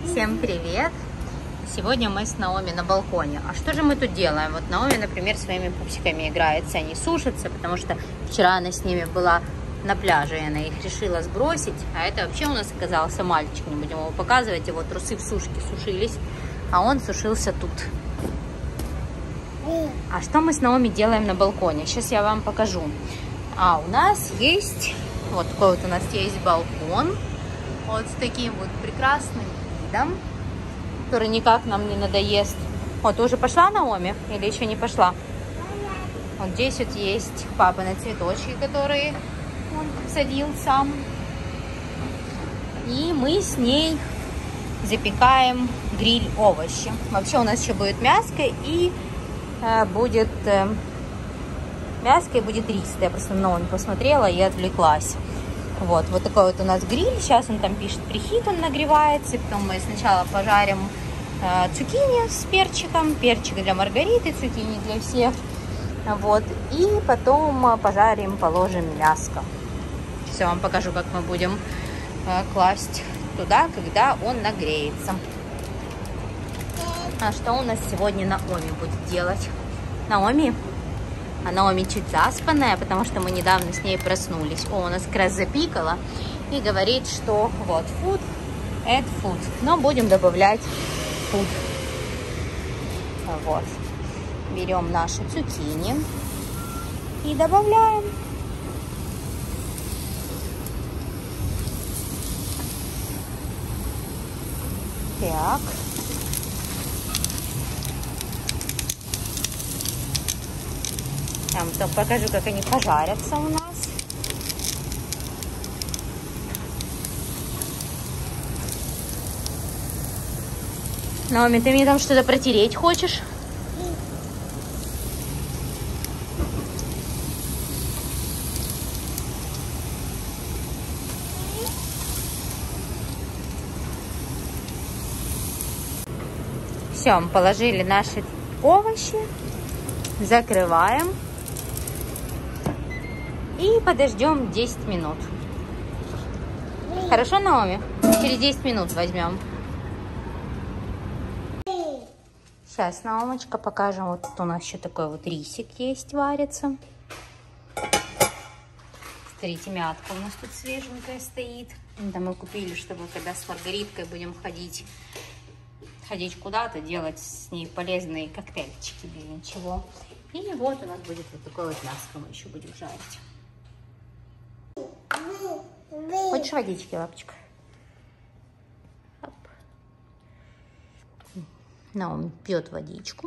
Всем привет! Сегодня мы с Наоми на балконе. А что же мы тут делаем? Вот Наоми, например, своими пупсиками играется, они сушатся, потому что вчера она с ними была на пляже, и она их решила сбросить. А это вообще у нас оказался мальчик, не будем его показывать, его трусы в сушке сушились, а он сушился тут. А что мы с Наоми делаем на балконе? Сейчас я вам покажу. У нас есть, вот такой вот у нас есть балкон, вот с таким вот прекрасным видом, который никак нам не надоест. Вот, уже пошла Наоми или еще не пошла? Вот здесь вот есть папины цветочки, которые он садил сам. И мы с ней запекаем гриль овощи. Вообще у нас еще будет мяско и будет мяско и будет рис. Я просто Наоми посмотрела и отвлеклась. Вот такой вот у нас гриль. Сейчас он там пишет прихит, он нагревается. Потом мы сначала пожарим цукини с перчиком. Перчик для Маргариты, цукини для всех. Вот. И потом пожарим, положим мяско. Сейчас я вам покажу, как мы будем класть туда, когда он нагреется. А что у нас сегодня Наоми будет делать? Наоми? А Наоми чуть заспанная, потому что мы недавно с ней проснулись. У нас как раз запикала и говорит, что вот food, add food. Но будем добавлять food. Вот. Берем наши цукини и добавляем. Так. Я вам потом покажу, как они пожарятся у нас. Наоми, ты мне там что-то протереть хочешь? Все, мы положили наши овощи, закрываем и подождем 10 минут. Хорошо, Наоми? Через 10 минут возьмем. Сейчас, Наомочка, покажем. Вот тут у нас еще такой вот рисик есть, варится. Смотрите, мятка у нас тут свеженькая стоит. Это мы купили, чтобы когда с Маргариткой будем ходить куда-то, делать с ней полезные коктейльчики без ничего. И вот у нас будет вот такое вот мяско, мы еще будем жарить. Хочешь водички, лапочка? Оп. Наоми пьет водичку.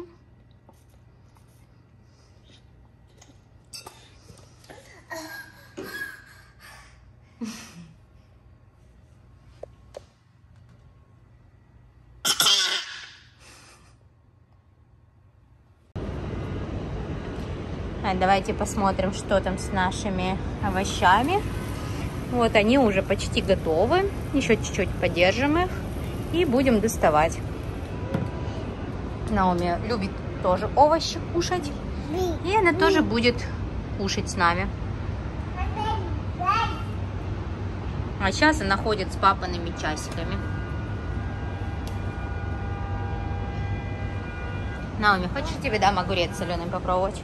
Давайте посмотрим, что там с нашими овощами. Вот они уже почти готовы. Еще чуть-чуть подержим их и будем доставать. Наоми любит тоже овощи кушать. И она тоже будет кушать с нами. А сейчас она ходит с папиными часиками. Наоми, хочешь, тебе дам огурец соленый попробовать?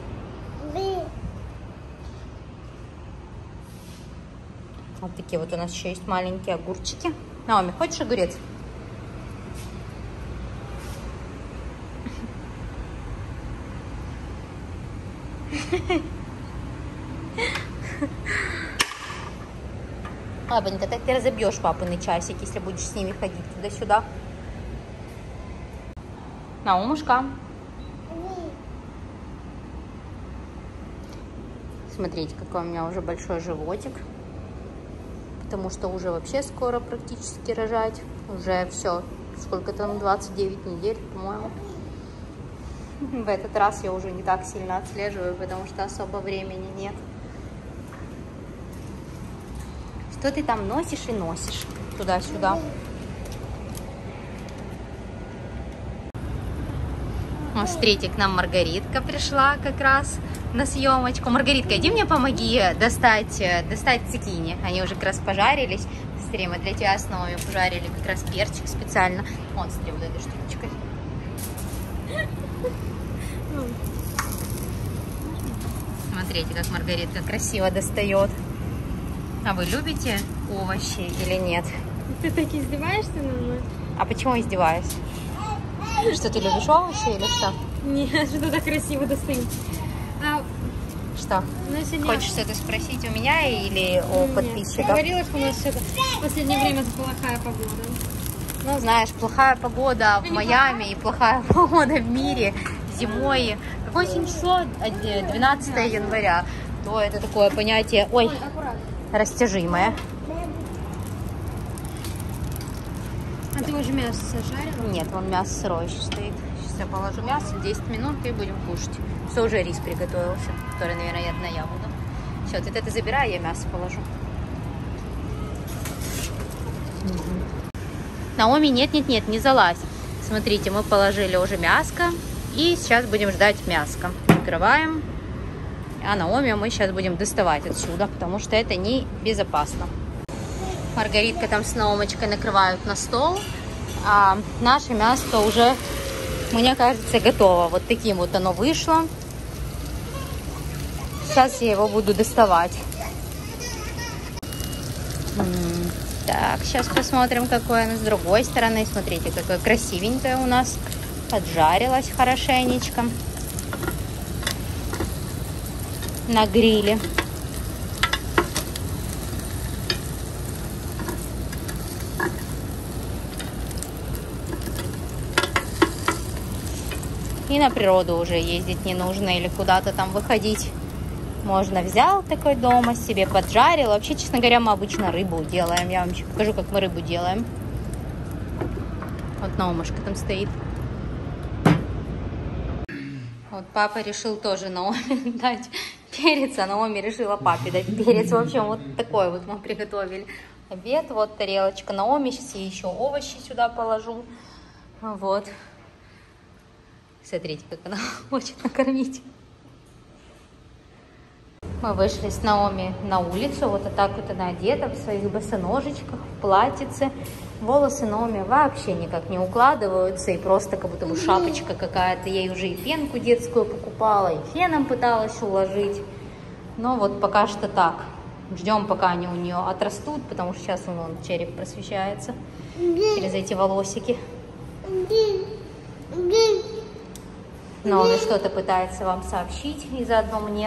Вот такие вот у нас еще есть маленькие огурчики. Наоми, хочешь огурец? Лапонька, так ты разобьешь папины часик, если будешь с ними ходить туда-сюда. Наумушка. Смотрите, какой у меня уже большой животик. Потому что уже вообще скоро практически рожать. Уже все, сколько там, 29 недель, по-моему. В этот раз я уже не так сильно отслеживаю, потому что особо времени нет. Что ты там носишь и носишь туда-сюда? Вот, смотрите, к нам Маргаритка пришла как раз на съемочку. Маргаритка, иди мне помоги достать цукини. Они уже как раз пожарились. Смотри, мы для тебя с Наоми пожарили как раз перчик специально. Вон, смотри, вот этой штучкой. Смотрите, как Маргаритка красиво достает. А вы любите овощи или нет? Ты так издеваешься над мной? А почему издеваюсь? Что, ты любишь овощи или что? Нет, что так красиво достают. Что? Хочешь что-то спросить у меня или у подписчиков? Говорила, что у нас что-то в последнее время плохая погода. Ну, знаешь, плохая погода в Майами и плохая погода в мире зимой. Какое сегодня число? 12 января. То это такое понятие, ой, растяжимое. А ты уже мясо сожарила? Нет, вон мясо сырое еще стоит. Сейчас я положу мясо, 10 минут и будем кушать. Все, уже рис приготовился, который, наверное, я буду. Все, ты это забирай, я мясо положу. Наоми, нет, не залазь. Смотрите, мы положили уже мяско. И сейчас будем ждать мяско. Открываем. А Наоми мы сейчас будем доставать отсюда, потому что это небезопасно. Маргаритка там с Наомочкой накрывают на стол. А наше мясо уже, мне кажется, готово. Вот таким вот оно вышло. Сейчас я его буду доставать. Так, сейчас посмотрим, какое оно с другой стороны. Смотрите, какое красивенькое у нас. Поджарилось хорошенечко на гриле. И на природу уже ездить не нужно или куда-то там выходить. Можно взял такой дома себе, поджарил. Вообще, честно говоря, мы обычно рыбу делаем. Я вам еще покажу, как мы рыбу делаем. Вот Наомушка там стоит. Вот папа решил тоже Наоми дать перец, а Наоми решила папе дать перец. В общем, вот такой вот мы приготовили обед. Вот тарелочка Наоми. Сейчас я еще овощи сюда положу. Вот. Смотрите, как она хочет накормить. Мы вышли с Наоми на улицу. Вот так вот она одета в своих босоножечках, в платьице. Волосы Наоми вообще никак не укладываются. И просто как будто бы шапочка какая-то. Я ей уже и пенку детскую покупала, и феном пыталась уложить. Но вот пока что так. Ждем, пока они у нее отрастут, потому что сейчас он череп просвещается через эти волосики. Наоми что-то пытается вам сообщить и заодно мне.